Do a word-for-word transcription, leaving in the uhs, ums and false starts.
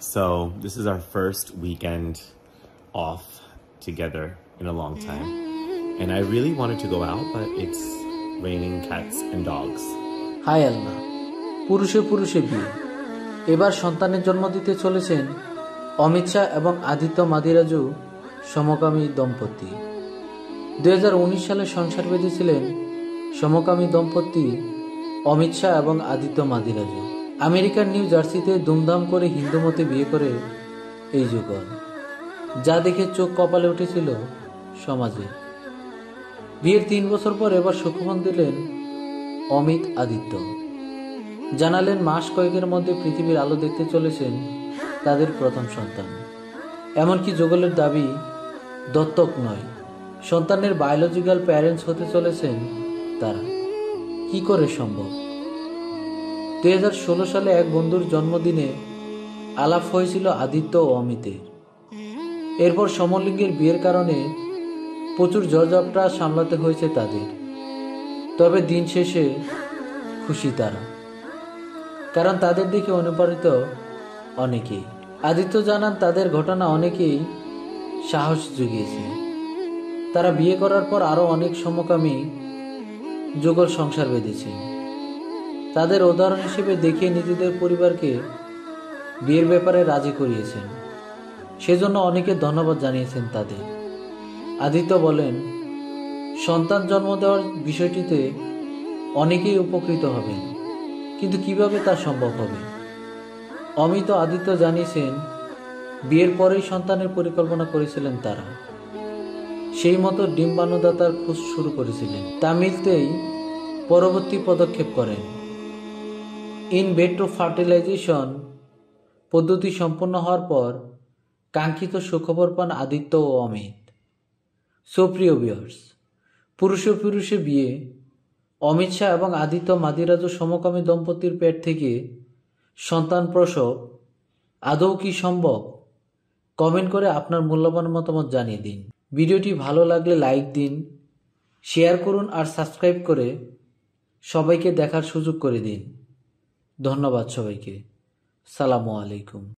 So this is our first weekend off together in a long time. And I really wanted to go out, but it's raining cats and dogs. হাই আল্লাহ, পুরুষে পুরুষে বিয়ে। এবার সন্তানের জন্ম দিতে চলেছেন অমিত শাহ এবং আদিত্য মাদিরাজু সমকামী দম্পতি। দুই হাজার উনিশ সালে সংসার বেঁধেছিলেন সমকামী দম্পতি অমিত শাহ এবং আদিত্য মাদিরাজু। আমেরিকার নিউ জার্সিতে ধুমধাম করে হিন্দু মতে বিয়ে করে এই যুগল, যা দেখে চোখ কপালে উঠেছিল সমাজে। বিয়ের তিন বছর পর এবার সুখবর দিলেন অমিত আদিত্য। জানালেন মাস কয়েকের মধ্যে পৃথিবীর আলো দেখতে চলেছেন তাদের প্রথম সন্তান। এমনকি যুগলের দাবি দত্তক নয়, সন্তানের বায়োলজিক্যাল প্যারেন্টস হতে চলেছেন তারা। কি করে সম্ভব? দুই হাজার ষোলো সালে এক বন্ধুর জন্মদিনে আলাপ হয়েছিল আদিত্য ও অমিতের। এরপর সমলিঙ্গের বিয়ের কারণে প্রচুর ঝড়ঝাপটা সামলাতে হয়েছে তাদের। তবে দিন শেষে খুশি তারা, কারণ তাদের দিকে অনুপ্রাণিত অনেকেই। আদিত্য জানান তাদের ঘটনা অনেকেই সাহস জুগিয়েছে। তারা বিয়ে করার পর আরও অনেক সমকামী যুগল সংসার বেঁধেছে। তাদের উদাহরণ হিসেবে দেখিয়ে নিজেদের পরিবারকে বিয়ের ব্যাপারে রাজি করিয়েছেন। সেজন্য অনেকে ধন্যবাদ জানিয়েছেন তাদের। আদিত্য বলেন, সন্তান জন্ম দেওয়ার বিষয়টিতে অনেকেই উপকৃত হবেন, কিন্তু কিভাবে তা সম্ভব হবে? অমিত ও আদিত্য জানিয়েছেন বিয়ের পরেই সন্তানের পরিকল্পনা করেছিলেন তারা। সেই মতো ডিম্বাণুদাতার খোঁজ শুরু করেছিলেন। তা মিলতেই পরবর্তী পদক্ষেপ করেন। ইন ভিট্রো ফার্টিলাইজেশন পদ্ধতি সম্পন্ন হওয়ার পর কাঙ্ক্ষিত সুখবর পান আদিত্য ও অমিত। সুপ্রিয় ভিউয়ার্স, পুরুষে পুরুষে বিয়ে, অমিত শাহ এবং আদিত্য মাদিরাজু সমকামী দম্পতির পেট থেকে সন্তান প্রসব আদৌ কি সম্ভব? কমেন্ট করে আপনার মূল্যবান মতামত জানিয়ে দিন। ভিডিওটি ভালো লাগলে লাইক দিন, শেয়ার করুন আর সাবস্ক্রাইব করে সবাইকে দেখার সুযোগ করে দিন। ধন্যবাদ সবাইকে। সালামু আলাইকুম।